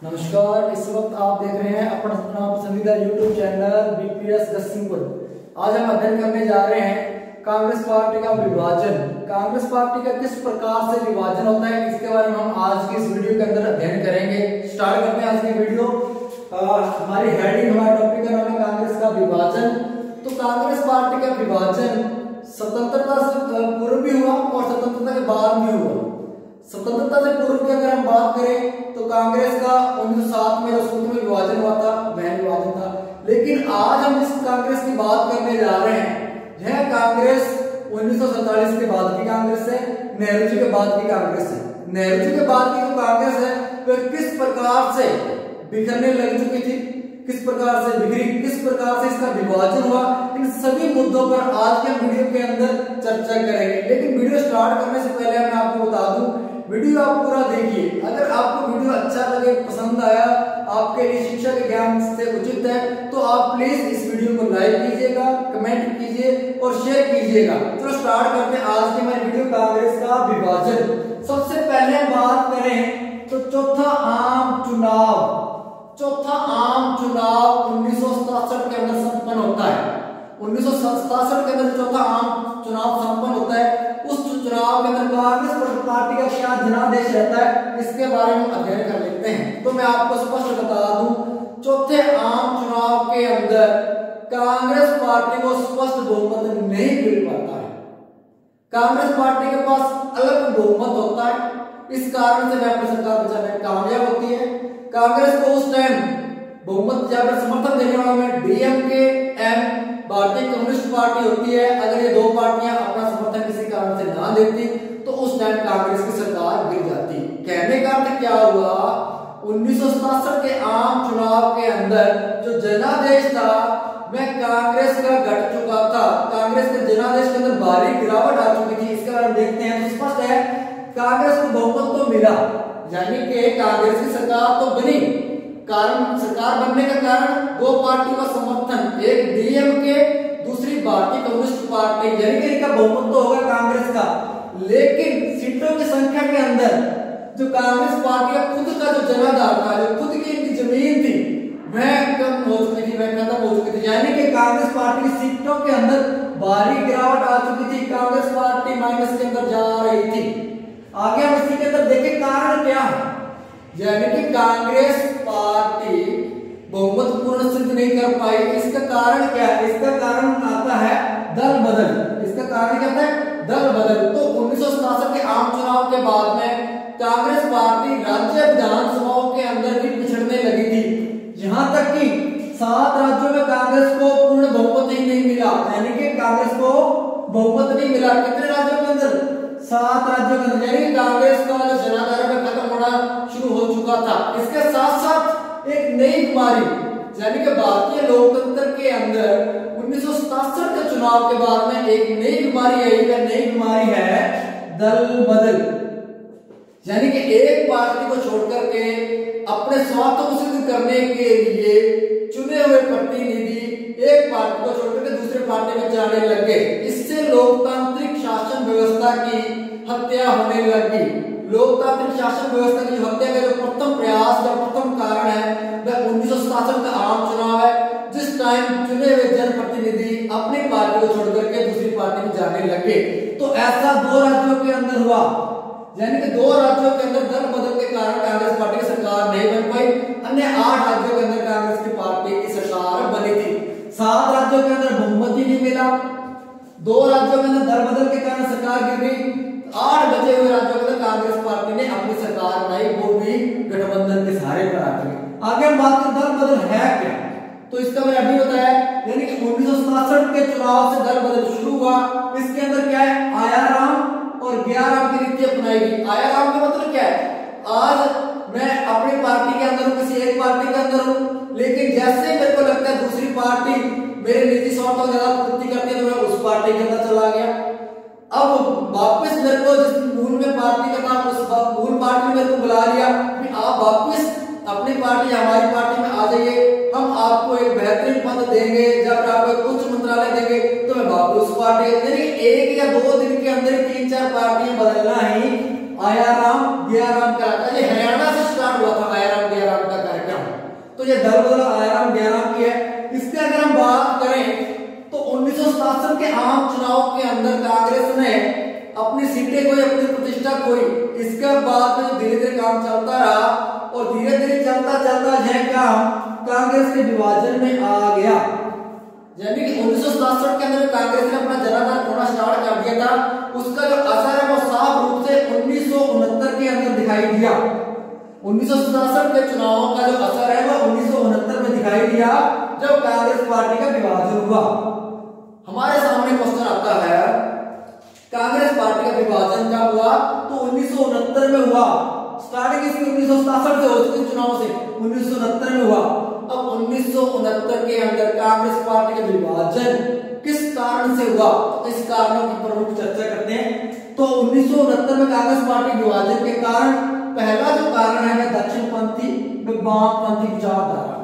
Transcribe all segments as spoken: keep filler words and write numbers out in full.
नमस्कार, इस वक्त आप देख रहे हैं अपना अपना पसंदीदा यूट्यूब चैनल बीपीएस गसिंगपुर। आज हम अध्ययन करने जा रहे हैं कांग्रेस पार्टी का विभाजन। कांग्रेस पार्टी का किस प्रकार से विभाजन होता है, इसके बारे में हम आज की इस वीडियो के अंदर अध्ययन करेंगे। स्टार्ट करते हैं आज की वीडियो। आ, हमारी हेडिंग, हमारे टॉपिक का नाम है कांग्रेस का विभाजन। तो कांग्रेस पार्टी का विभाजन स्वतंत्रता से पूर्व भी हुआ और स्वतंत्रता के बाद भी हुआ। स्वतंत्रता से पूर्व की अगर हम बात करें तो कांग्रेस का उन्नीस सौ सात में सूत्र में विभाजन हुआ था, वह विभाजन था। लेकिन आज हम जिस कांग्रेस की बात करने जा रहे हैं, यह कांग्रेस उन्नीस सौ सैंतालीस के बाद की कांग्रेस है, नेहरू जी के बाद की कांग्रेस है। नेहरू जी के बाद की जो कांग्रेस है वह किस प्रकार से बिखरने लग चुकी थी, किस प्रकार से बिखरी, किस प्रकार से इसका विभाजन हुआ, इन सभी मुद्दों पर आज के वीडियो के अंदर चर्चा करेंगे। लेकिन वीडियो स्टार्ट करने से पहले मैं आपको बता दूं, वीडियो आप पूरा देखिए। अगर आपको वीडियो अच्छा लगे, पसंद आया, आपके लिए शिक्षा के ज्ञान से उचित है, तो आप प्लीज इस वीडियो को लाइक कीजिएगा, कमेंट कीजिए और शेयर कीजिएगा। चलो स्टार्ट करते हैं आज की हमारी वीडियो, कांग्रेस का विभाजन। सबसे पहले बात करें तो चौथा आम चुनाव चौथा आम चुनाव उन्नीस सौ सतासठ के अंदर संपन्न होता है। उन्नीस सौ सतासठ के अंदर चौथा आम चुनाव संपन्न होता है। उस चुनाव के अंदर कांग्रेस पार्टी का क्या जनादेश रहता है, इसके बारे में अध्ययन कर लेते हैं। तो मैं आपको स्पष्ट बता दूं, चौथे आम चुनाव के अंदर कांग्रेस पार्टी को स्पष्ट बहुमत नहीं मिल पाता है। कांग्रेस पार्टी के पास अलग बहुमत होता है, इस कारण से वह अपनी सरकार बचाने में कामयाब होती है। कांग्रेस को उस टाइम बहुमत या फिर समर्थन देने वालों में डीएमके एम भारतीय कम्युनिस्ट पार्टी होती है। अगर ये दो पार्टियां अपना समर्थन किसी कारण से ना देती तो उस टाइम कांग्रेस की सरकार गिर जाती। कहने का अर्थ क्या हुआ, उन्नीस सौ सतासठ के आम चुनाव के अंदर जो जनादेश था वह कांग्रेस का घट चुका था। कांग्रेस के जनादेश के अंदर भारी गिरावट आ चुकी थी। इसके बारे में देखते हैं तो स्पष्ट है, कांग्रेस को बहुमत तो मिला, यानी कि कांग्रेस की सरकार तो बनी। कारण सरकार बनने का कारण दो पार्टी का समर्थन, एक डीएमके, दूसरी भारतीय कम्युनिस्ट पार्टी, यानी कि इनका बहुमत तो होगा कांग्रेस का। लेकिन सीटों की संख्या के अंदर जो कांग्रेस पार्टी का खुद का जो जनाधार था, जो खुद की इनकी जमीन थी, वह कम हो चुकी थी, वह खत्म हो चुकी थी। यानी कि कांग्रेस पार्टी की सीटों के अंदर भारी गिरावट आ चुकी थी। कांग्रेस पार्टी माइनस के अंदर जा रही थी। आगे हम इसी के अंदर देखें कारण क्या है, यानी कि कांग्रेस पार्टी बहुमत पूर्ण सिद्ध नहीं कर पाई। इसका कारण क्या है, इसका कारण आता है दल बदल। इसका कारण क्या है, दल बदल। तो उन्नीस सौ सतासठ के आम चुनाव के बाद में कांग्रेस पार्टी राज्य विधानसभाओं के अंदर भी पिछड़ने लगी थी। यहां तक कि सात राज्यों में कांग्रेस को पूर्ण बहुमत ही नहीं मिला, यानी कि कांग्रेस को बहुमत नहीं मिला। कितने राज्यों के अंदर, सात राज्यों के अंदर, यानी कांग्रेस का जो जनाधार है खत्म होना शुरू हो चुका था। इसके साथ साथ एक नई बीमारी, यानी कि भारतीय लोकतंत्र के अंदर उन्नीस सौ सतासठ के चुनाव के बाद में एक नई बीमारी आई है। नई बीमारी है दल बदल, यानी कि एक पार्टी को छोड़कर के अपने स्वार्थ को सिद्ध करने के लिए चुने हुए प्रतिनिधि एक पार्टी को छोड़कर के दूसरे पार्टी में जाने लगे। इससे लोकतांत्रिक शासन व्यवस्था की हत्या होने लगी। लोकतांत्रिक शासन व्यवस्था की हत्या का जो प्रथम प्रयास या प्रथम कारण है वह उन्नीस सौ सतासठ का आम चुनाव है, जिस टाइम चुने हुए जनप्रतिनिधि अपनी पार्टी को छोड़कर के दूसरी पार्टी में जाने लगे। तो ऐसा दो राज्यों के अंदर हुआ, यानी कि दो राज्यों के अंदर दल बदल के कारण कांग्रेस पार्टी की सरकार नहीं बन पाई। अन्य आठ राज्यों के अंदर कांग्रेस की पार्टी की सरकार बनी थी। सात राज्यों के अंदर बहुमत ही नहीं मिला, दो राज्यों के अंदर दल बदल के कारण सरकार गिर गई। आठ बचे हुए राज्यों के अंदर कांग्रेस पार्टी ने अपनी सरकार बनाई, वो भी गठबंधन के सहारे पर आकर। आगे हम बात करें दल बदल है क्या, तो इसका मैंने अभी बताया, यानी कि उन्नीस सौ सतासठ के चुनाव से दल बदल शुरू हुआ। इसके अंदर क्या है, आयाराम और गयाराम की नीति अपनाई गई। आयाराम का मतलब क्या है, आज मैं अपनी पार्टी के अंदर हूं, किसी एक पार्टी के अंदर हूं, लेकिन जैसे मेरे को लगता है दूसरी पार्टी मेरे निजी स्वार्थों की ज्यादा पूर्ति करती है तो मैं उस पार्टी के अंदर चला गया। अब वापस मेरे को जिस मूल में पार्टी का नाम, उस मूल पार्टी में मेरे को बुला लिया कि आप वापस अपनी पार्टी हमारी पार्टी में आ जाइए, हम आपको एक बेहतरीन पद देंगे, जब आपको एक उच्च मंत्रालय देंगे, तो मैं वापस उस पार्टी, यानी एक या दो दिन के अंदर तीन चार पार्टियां बदलना ही आयाराम गयाराम का। ये हरियाणा से स्टार्ट हुआ था आयाराम गयाराम का तो ये दल बदल आयाम व्यायाम की है। इसके अगर हम बात करें तो उन्नीस सौ सतासठ के आम चुनाव के अंदर कांग्रेस ने अपनी सीटें कोई, अपनी प्रतिष्ठा कोई। इसके बाद में धीरे धीरे काम चलता रहा और धीरे धीरे चलता चलता यह काम कांग्रेस के विभाजन में आ गया। यानी कि उन्नीस सौ सतासठ के अंदर कांग्रेस ने अपना जनाधार खोना स्टार्ट कर दिया था। उसका जो असर है वो साफ रूप से उन्नीस सौ उनहत्तर के अंदर दिखाई दिया। उन्नीस सौ सतासठ के चुनावों का जो असर है वो उन्नीस सौ उनहत्तर में दिखाई दिया जब कांग्रेस पार्टी का विभाजन हुआ। हमारे सामने क्वेश्चन आता है कांग्रेस पार्टी का विभाजन कब हुआ? तो उन्नीस सौ उनहत्तर में हुआ। स्टार्टिंग इसकी उन्नीस सौ सतासठ से हो चुकी चुनाव से उन्नीस सौ उनहत्तर में हुआ। अब उन्नीस सौ उनहत्तर के अंदर कांग्रेस पार्टी का विभाजन किस कारण से हुआ? तो इस कारणों की प्रमुख चर्चा करते हैं। तो उन्नीस सौ उनहत्तर में कांग्रेस पार्टी विभाजन के कारण पहला जो कारण है वह दक्षिणपंथी व वामपंथी विचारधारा।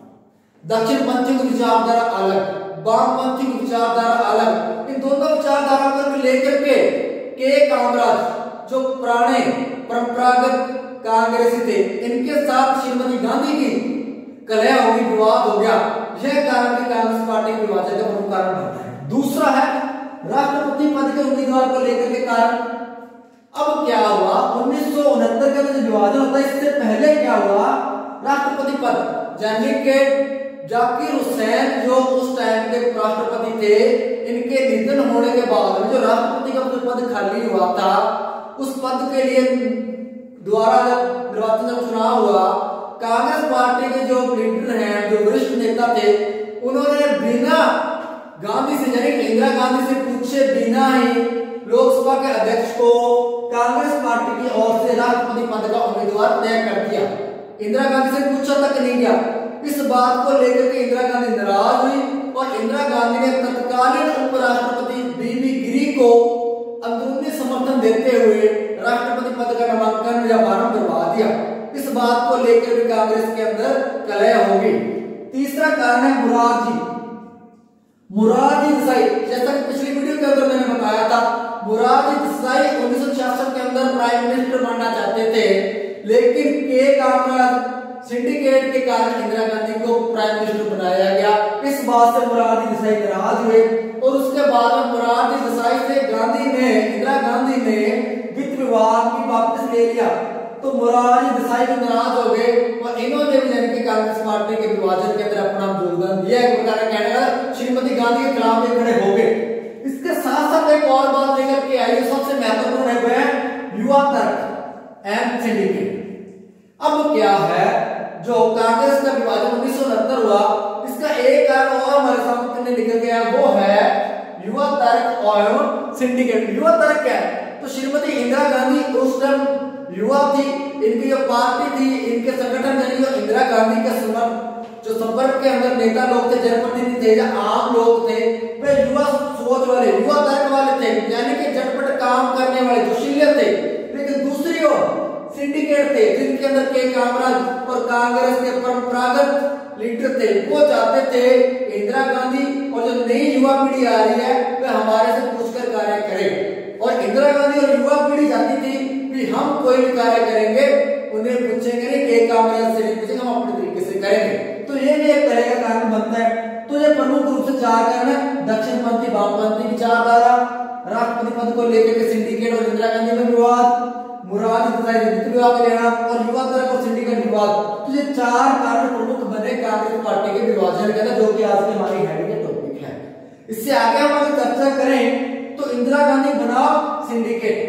दक्षिणपंथी की विचारधारा अलग, वामपंथी की विचारधारा अलग। इन दोनों विचारधारा को लेकर के के कामराज जो पुराने परंपरागत कांग्रेसी थे, इनके साथ श्रीमती गांधी की कलह होगी, विवाद हो गया। यह कारण की कांग्रेस पार्टी के विभाजन का प्रमुख कारण बनता है। दूसरा है राष्ट्रपति पद के उम्मीदवार को लेकर के कारण। अब क्या हुआ? उन्नीस सौ उनहत्तर का जो विभाजन होता है इससे पहले क्या हुआ? राष्ट्रपति पद यानी कि जाकिर हुसैन जो उस टाइम के राष्ट्रपति थे, इनके निधन होने के बाद में जो राष्ट्रपति का जो पद खाली हुआ था, उस पद के लिए द्वारा निर्वाचन जब चुनाव हुआ, कांग्रेस पार्टी के जो लीडर हैं, जो वरिष्ठ नेता थे, उन्होंने बिना गांधी से यानी इंदिरा गांधी से पूछे बिना ही लोकसभा के अध्यक्ष को कांग्रेस पार्टी की ओर से राष्ट्रपति पद का उम्मीदवार तय कर दिया। इंदिरा गांधी से पूछा तक नहीं गया। इस बात को लेकर के इंदिरा गांधी नाराज हुई और इंदिरा गांधी ने तत्कालीन उपराष्ट्रपति बीबी गिरी को अंदरूनी समर्थन देते हुए राष्ट्रपति पद का नामांकन या फार्म करवा दिया। इस बात को लेकर भी कांग्रेस के अंदर कलह होगी। तीसरा कारण है मुरारजी मुरारजी देसाई। जैसा कि पिछली वीडियो के अंदर मैंने बताया था, मुरारजी देसाई उन्नीस सौ छियासठ के अंदर प्राइम मिनिस्टर बनना चाहते थे, लेकिन के कामराज सिंडिकेट के कारण इंदिरा गांधी को प्राइम मिनिस्टर बनाया गया। इस बात से मुरारजी देसाई नाराज हुए और उसके बाद में मुरारजी देसाई से गांधी ने इंदिरा गांधी ने वित्त विभाग की वापस ले लिया। तो मुरारजी देसाई भी नाराज हो गए और इन्होंने भी यानी कि कांग्रेस पार्टी के विभाजन के अंदर अपना योगदान दिया। एक प्रकार का कहने का श्रीमती गांधी के खिलाफ खड़े हो गए। इसके साथ साथ एक और बात लेकर के आई जो सबसे महत्वपूर्ण है, वह है युवा तर्क एंड सिंडिकेट। अब क्या है जो कांग्रेस का विभाजन उन्नीस सौ उनहत्तर हुआ, इसका एक कारण और हमारे सामने निकल गया, वो है युवा तर्क और सिंडिकेट। युवा तर्क क्या है? तो श्रीमती इंदिरा गांधी उस टाइम युवा थी, इनकी जो पार्टी थी, इनके संगठन यानी जो इंदिरा गांधी के जो संपर्क के अंदर नेता लोग थे, जनप्रतिनिधि थे या आम लोग थे, वे युवा सोच वाले, युवा तर्क वाले थे, यानी कि झटपट काम करने वाले, जोशीले थे। लेकिन दूसरी ओर सिंडिकेट थे जिनके अंदर के कामराज और कांग्रेस के परंपरागत लीडर थे। वो चाहते थे इंदिरा गांधी और जो नई युवा पीढ़ी आ रही है वे हमारे से पूछकर कार्य करे, और इंदिरा गांधी और युवा पीढ़ी चाहती थी कि हम कोई भी कार्य करेंगे उन्हें पूछेंगे नहीं कि कामराज से नहीं पूछेंगे, हम अपने तरीके से करेंगे। तो ये भी एक तरह का कारण बनता है। तो ये प्रमुख रूप से चार कारण है: दक्षिणपंथी वामपंथी विचारधारा, राष्ट्रपति पद को लेकर के सिंडिकेट और इंदिरा गांधी में विवाद, मुरारजी देसाई वित्त विभाग लेना और युवा तर्क और सिंडिकेट विवाद। तो ये चार कारण प्रमुख बने कांग्रेस पार्टी के विभाजन के अंदर, जो कि आज की हमारी हेडिंग के टॉपिक है। इससे आगे हम अगर चर्चा करें तो इंदिरा गांधी बनाम सिंडिकेट।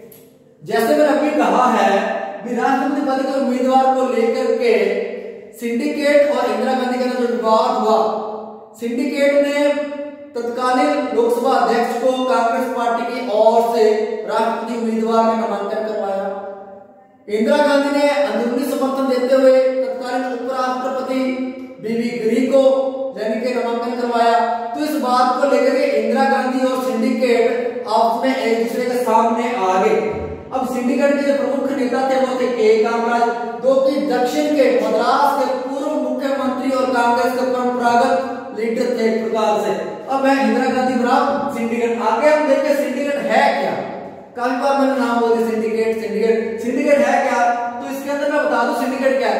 जैसे मैंने अभी कहा है कि राष्ट्रपति पद के उम्मीदवार को लेकर के सिंडिकेट और इंदिरा गांधी के अंदर जो विवाद हुआ, सिंडिकेट ने तत्कालीन लोकसभा अध्यक्ष को कांग्रेस पार्टी की ओर से राष्ट्रपति उम्मीदवार का नामांकन करवाया। इंदिरा गांधी ने अंदरूनी समर्थन देते हुए तत्कालीन उपराष्ट्रपति बीबी गिरी को यानी कि नामांकन करवाया। तो इस बात को लेकर के इंदिरा गांधी और सिंडिकेट आपस में एक दूसरे के सामने आ गए। अब सिंडिकेट के जो प्रमुख नेता थे वो थे के कामराज, जो कि दक्षिण के मद्रास के पूर्व मुख्यमंत्री और कांग्रेस के परंपरागत लीडर थे एक प्रकार से। अब है इंदिरा गांधी बनाम सिंडिकेट। आगे हम देखें सिंडिकेट है क्या। काफी बार मैंने नाम बोले सिंडिकेट सिंडिकेट सिंडिकेट है क्या, तो इसके अंदर मैं बता दूं सिंडिकेट क्या है। तो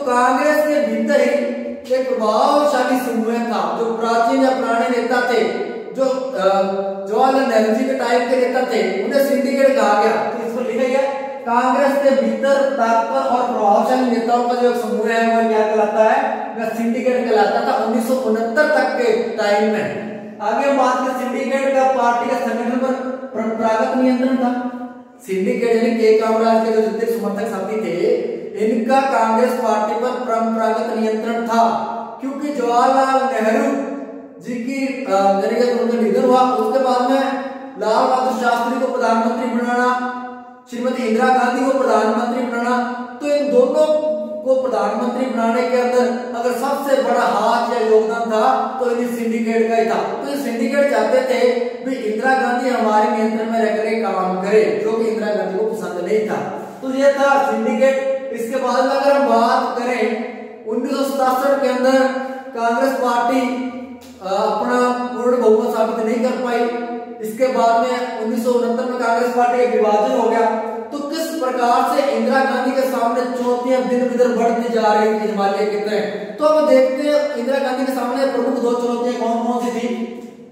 कांग्रेस के भीतर ही एक प्रभावशाली समूह था, जो प्राचीन या पुराने नेता थे, जो जवाहरलाल नेहरू जी के टाइम के नेता थे, उन्हें सिंडिकेट कहा गया। तो इस पर लिखा गया कांग्रेस के भीतर ताकतवर और प्रभावशाली नेताओं का जो समूह है वो क्या कहलाता है, वह सिंडिकेट कहलाता था उन्नीस सौ उनहत्तर तक के टाइम में। आगे हम बात करें सिंडिकेट का पार्टी का संगठन पर परंपरागत नियंत्रण था। सिंडिकेट यानी के कामराज के जो जितने समर्थक साथी थे, इनका कांग्रेस पार्टी पर परंपरागत नियंत्रण था, क्योंकि जवाहरलाल नेहरू जी की यानी कि उनका निधन हुआ, उसके बाद में लाल बहादुर शास्त्री को प्रधानमंत्री बनाना, श्रीमती इंदिरा गांधी को प्रधानमंत्री बनाना, तो इन दोनों को प्रधानमंत्री बनाने के अंदर अगर सबसे बड़ा हाथ या योगदान था तो इन सिंडिकेट का ही था। तो ये सिंडिकेट चाहते थे भी इंदिरा गांधी हमारे नियंत्रण में रहकर काम करे, जो कि इंदिरा गांधी को पसंद नहीं था। तो ये था सिंडिकेट। इसके बाद में अगर हम बात करें उन्नीस सौ सतासठ के अंदर कांग्रेस पार्टी अपना पूर्ण बहुमत साबित नहीं कर पाई। इसके बाद में उन्नीस सौ उनहत्तर में कांग्रेस पार्टी का विभाजन हो गया। तो किस प्रकार से इंदिरा गांधी के सामने चुनौतियां दिन ब दिन बढ़ती जा रही थी हिमालय की तरह, तो अब देखते हैं इंदिरा गांधी के सामने प्रमुख दो चुनौतियां कौन कौन सी थी।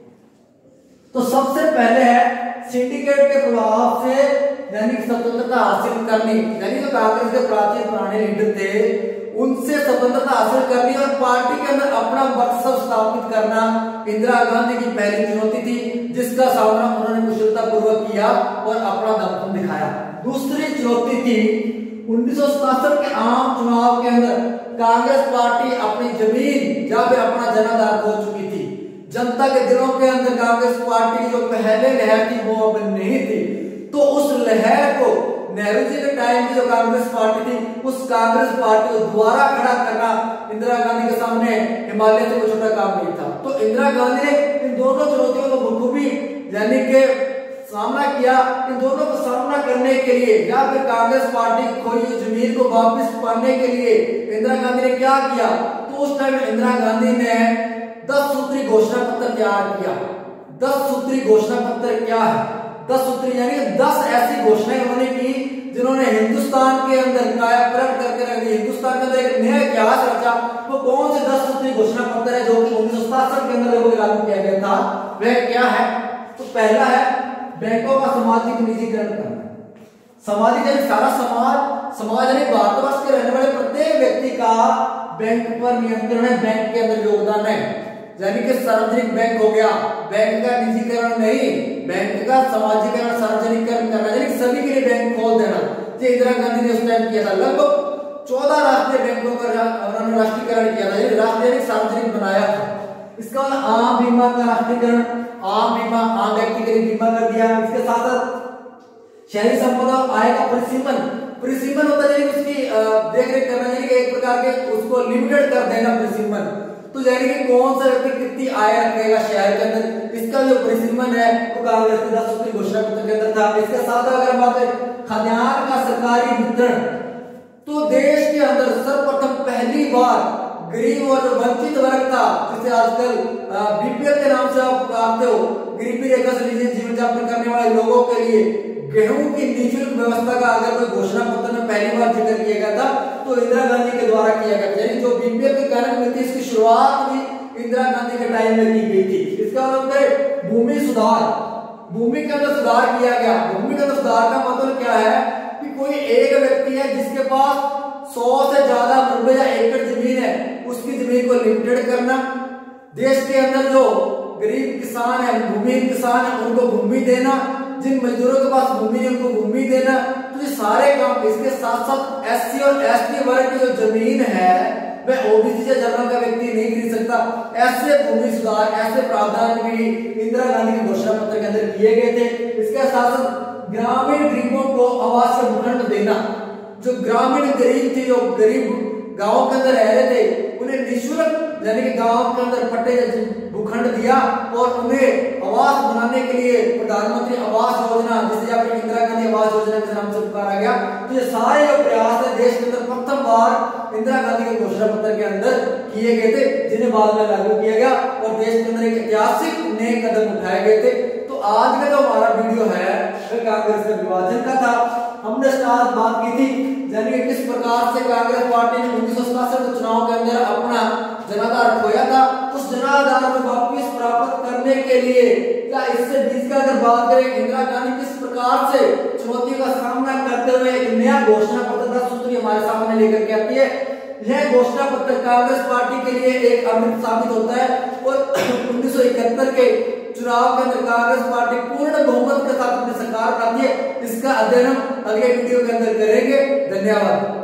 तो सबसे पहले है सिंडिकेट के प्रभाव से यानी स्वतंत्रता हासिल करनी, यानी जो कांग्रेस के प्राचीन पुराने लीडर थे उनसे स्वतंत्रता हासिल करनी और पार्टी के अंदर अपना वर्चस्व स्थापित करना इंदिरा गांधी की पहली चुनौती थी, जिसका सामना उन्होंने कुशलता पूर्वक किया और अपना दमखम दिखाया। दूसरी चुनौती थी उन्नीस सौ सतासठ के आम चुनाव के अंदर कांग्रेस पार्टी अपनी जमीन जब अपना जनाधार खो चुकी थी। जनता के दिलों के अंदर कांग्रेस पार्टी की जो पहले लहर थी वो अब नहीं थी। तो उस लहर को नेहरू जी के टाइम की जो कांग्रेस पार्टी थी, उस कांग्रेस पार्टी को दोबारा खड़ा करना इंदिरा गांधी के सामने हिमालय से कोई छोटा काम नहीं था। तो इंदिरा गांधी ने इन दोनों चुनौतियों को बखूबी यानी कि सामना किया। इन दोनों को सामना करने के लिए या फिर कांग्रेस पार्टी की खोई हुई जमीन को वापस पाने के लिए इंदिरा गांधी ने क्या किया, तो उस टाइम इंदिरा गांधी ने दस सूत्री घोषणा पत्र तैयार किया। दस सूत्री घोषणा पत्र क्या है? दस सूत्री यानी दस ऐसी घोषणाएं उन्होंने की जिन्होंने हिंदुस्तान के अंदर काया पलट करके रख दी, हिंदुस्तान के अंदर एक नया इतिहास रचा। वो कौन से दस सूत्री घोषणा पत्र है जो कि उन्नीस सौ सतासठ के अंदर लोगों लागू किया गया था, वह क्या है? तो पहला है बैंकों का सामाजिक निजीकरण करना। सामाजिक यानी सारा समाज समाज यानी भारतवर्ष के रहने वाले प्रत्येक व्यक्ति का बैंक पर नियंत्रण है, बैंक के अंदर योगदान है। यानी कि सार्वजनिक बैंक हो गया, बैंक का निजीकरण नहीं, बैंक का सामाजिकरण सार्वजनिकरण करना, यानी सभी के लिए बैंक खोल देना। जो इंदिरा गांधी ने उस टाइम किया था, लगभग चौदह राष्ट्रीय बैंकों का उन्होंने राष्ट्रीयकरण किया था, यानी राष्ट्रीय सार्वजनिक बनाया था। इसका आम बीमा का राष्ट्रीयकरण, आम बीमा आम व्यक्ति के लिए बीमा कर दिया। इसके साथ साथ शहरी संपदा आय का परिसीमन, परिसीमन होता है उसकी देख रेख करना, यानी कि एक प्रकार के उसको लिमिटेड कर देना परिसीमन। तो यानी कि कौन सा व्यक्ति कितनी आय रखेगा शहर के अंदर, इसका जो परिसीमन है वो कांग्रेस के दस सूत्री घोषणा पत्र के अंदर था। इसके साथ अगर बात करें खाद्यान्न का सरकारी वितरण, तो देश के अंदर सर्वप्रथम पहली बार गरीब और वंचित वर्ग था, जिसे आजकल बीपीएल के नाम से आप जानते हो, गरीबी रेखा से नीचे जीवन यापन करने वाले लोगों के लिए गेहूं की निःशुल्क व्यवस्था का अगर कोई घोषणा पत्र में पहली बार जिक्र किया गया था तो इंदिरा गांधी के द्वारा किया गया था। यानी जो बीपीएल की कार्य नीति इसकी शुरुआत भी इंदिरा गांधी के टाइम में की गई थी। इसका मतलब भूमि सुधार, भूमि के अंदर सुधार किया गया। भूमि के अंदर सुधार का मतलब क्या है कि कोई एक व्यक्ति है जिसके पास सौ से ज्यादा मरबे या एकड़ जमीन है, उसकी जमीन को लिमिटेड करना। देश के अंदर जो गरीब किसान है, भूमिहीन किसान है, उनको भूमि देना। जिन मजदूरों के पास भूमि है उनको भूमि देना। तो ये सारे काम, इसके साथ साथ एससी और एसटी वर्ग की जो जमीन है वह ओबीसी से जनरल का व्यक्ति नहीं खरीद सकता। ऐसे भूमि सुधार, ऐसे प्रावधान भी इंदिरा गांधी के घोषणा पत्र के अंदर किए गए थे। इसके साथ साथ ग्रामीण गरीबों को आवास का भूखंड देना। जो ग्रामीण गरीब थे, जो गरीब गांव के अंदर रह रहे थे, उन्हें निःशुल्क यानी कि गांव के अंदर पट्टे भूखंड दिया और उन्हें आवास बनाने के लिए प्रधानमंत्री आवास योजना, जिसे या फिर इंदिरा गांधी आवास योजना के नाम से पुकारा गया। तो ये सारे जो प्रयास है देश के अंदर प्रथम बार इंदिरा गांधी के घोषणा पत्र के अंदर किए गए थे, जिन्हें बाद में लागू किया गया और देश के अंदर एक ऐतिहासिक नए कदम उठाए गए थे। तो आज का जो हमारा वीडियो है वह कांग्रेस के विभाजन का था। हमने स्टार्ट बात की थी, यानी कि किस प्रकार से कांग्रेस पार्टी ने उन्नीस सौ सतासठ के चुनाव के अंदर अपना जनाधार खोया था, उस जनाधार को वापस प्राप्त करने के लिए या इससे बीच का अगर बात करें, इंदिरा गांधी किस प्रकार से चुनौतियों का सामना करते हुए एक नया घोषणा पत्र दस सूत्री हमारे सामने लेकर के आती है। यह घोषणा पत्र कांग्रेस पार्टी के लिए एक अमृत साबित होता है और उन्नीस सौ इकहत्तर के चुनाव के अंदर कांग्रेस पार्टी पूर्ण बहुमत के साथ अपनी सरकार बनाती है। इसका अध्ययन हम अगले वीडियो के अंदर करेंगे। धन्यवाद।